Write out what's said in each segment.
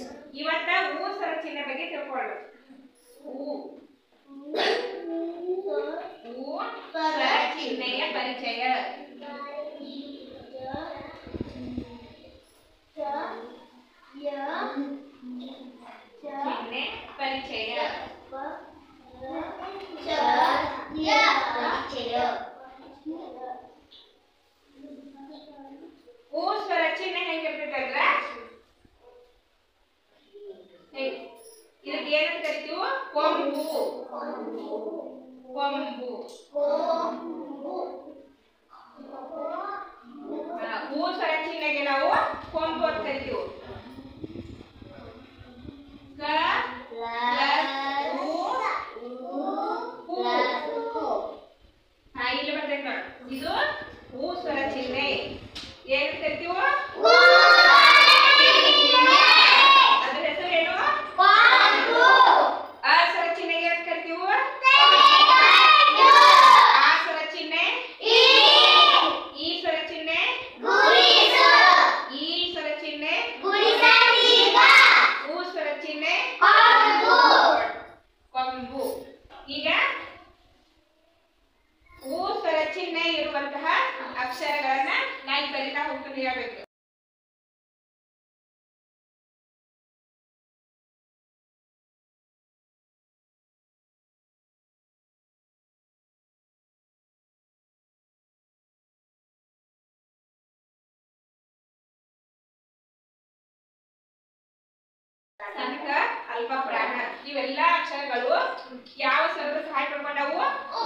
ಇವತ್ತ ಊ ಸ್ವರ ಚಿಹ್ನೆ ಬಗ್ಗೆ ತಿಳ್ಕೊಳ್ಳೋಣ. ಊ ಸ್ವರ ಚಿಹ್ನೆಯ ಪರಿಚಯ. ಚಿಹ್ನೆ ಪರಿಚಯ. ಊ ಸ್ವರ ಚಿಹ್ನೆ ಹೆಂಗಿರ್ತೈತಂದ್ರ ಇದಕ್ಕೆ ಏನಂತ ಕರಿತೀವಿ? ಕೊಂಬು. ಕೊಂಬು. ಊ ಸ್ವರ ಚಿಹ್ನೆಗೆ ನಾವು ಕೊಂಬು ಅಂತ ಕರಿತೀವಿ. ಇಲ್ಲಿ ಬರ್ತೈತೆ ನೋಡಿ, ಇದು ಊ ಸ್ವರ ಚಿಹ್ನೆ. ಏನಂತ ಕರಿತೀವಿ? ಅದ್ರ ಹೆಸರು ಏನು? ಆ ಸ್ವರ ಚಿಹ್ನೆಗೆ ಏನಂತ ಕರಿತೀವಿ? ಆ ಸ್ವರ ಚಿಹ್ನೆ. ಈ ಸ್ವರ ಚಿಹ್ನೆ. ಈ ಸ್ವರ ಚಿಹ್ನೆ. ಊ ಸ್ವರ ಚಿಹ್ನೆ ಕೊಂಬು. ಈಗ ಊ ಸ್ವರ ಚಿಹ್ನೆ ಇರುವಂತಹ ಅಕ್ಷರಗಳನ್ನ ನಾನು ಕಲಿತಾ ಹೋಗ್ತೀನಿ ಹೇಳ್ಬೇಕು. ಸಂಕ ಅಲ್ಪ ಪ್ರಾಣ ಇವೆಲ್ಲ ಅಕ್ಷರಗಳು ಯಾವ ಸ್ವರದ ಸಹಾಯ ಪಡ್ಕೊಂಡವು?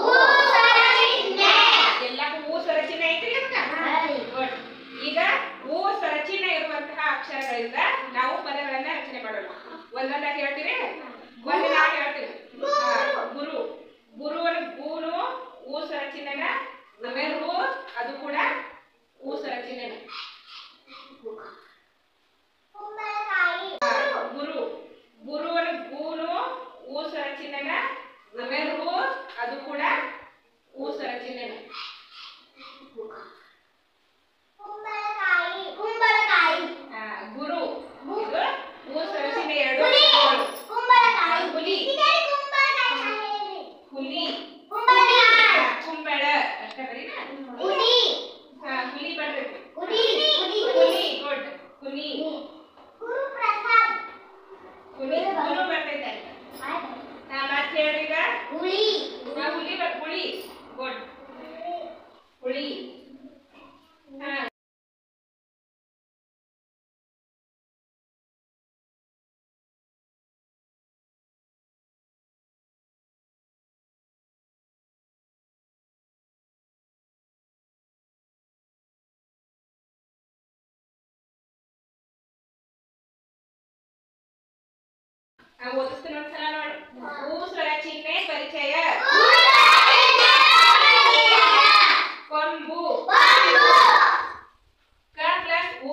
ಎಲ್ಲಕ್ಕೂ ಊ ಸ್ವರ ಚಿಹ್ನೆ ಐತ್ರಿ. ಈಗ ಊ ಸ್ವರ ಚಿಹ್ನೆ ಇರುವಂತಹ ಅಕ್ಷರಗಳಿಂದ ನಾವು ಪದಗಳನ್ನ ರಚನೆ ಮಾಡೋಣ. ಒಂದೊಂದಾಗಿ ಹೇಳ್ತೀರಿ. ಒಂದು ನಾನು ಹೇಳ್ತೀನಿ. ಗುರು. ಗುರುವನ ಗೂನು ಊ ಸ್ವರ ಚಿಹ್ನೆನ. ಆಮೇಲೆ ರು ಅದು ಕೂಡ ಊ ಸ್ವರ ಚಿಹ್ನೆನ. ಗುರು. ಗುರುವನ ಗೂನು ಊ ಸ್ವರ ಚಿಹ್ನೆನ. ಆಮೇಲೆ ರು ಅದು ಕೂಡ ಊ ಸ್ವರ ಚಿಹ್ನೆನ. ಗುರು ಇದು ಊ ಸ್ವರ ಚಿಹ್ನೆ ಎರಡು. ಹುಲಿ. ಹುಲಿ. ಕುಂಬಳ ಅಷ್ಟ ಬರೀನಾ? ಹುಲಿ ಬರ್ತೈತಿ. ಹುಲಿ ಗುಡ್. ಹುಲಿ. ಹುಲಿ ಗುರು ಬರ್ತೈತೆ. ಮತ್ತೆ ಹೇಳಿ ಈಗ. ಹುಲಿ. ಹುಲಿ ಹುಳಿ ಗುಡ್. ಹುಳಿ. ಓದಿಸ್ತೀನಿ ಒಂದ್ಸಲ ನೋಡು. ಊ ಸ್ವರ ಚಿಹ್ನೆ ಪರಿಚಯ. ಕೊಂಬು. ಕ ಪ್ಲಸ್ ಊ.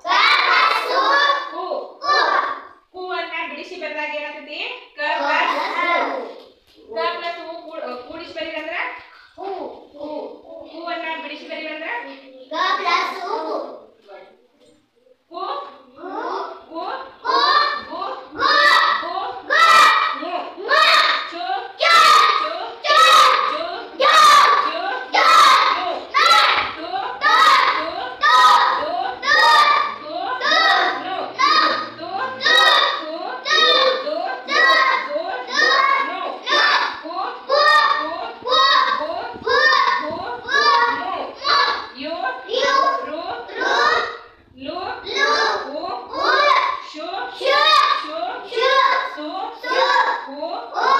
ಹೂ. ಹೂವನ್ನ ಬಿಡಿಸಿ ಬರೆದಾಗ ಏನಾಗ್ತೈತಿ? ಕ ಪ್ಲಸ್ ಕ ಪ್ಲಸ್ ಹೂ ಕೂಡಿಸಿ ಬರೀರಂದ್ರ ಹೂ. ಹೂವನ್ನ ಬಿಡಿಸಿ ಬರೀರಂದ್ರ ಕ ಪ್ಲಸ್ ಹೂ. Oh!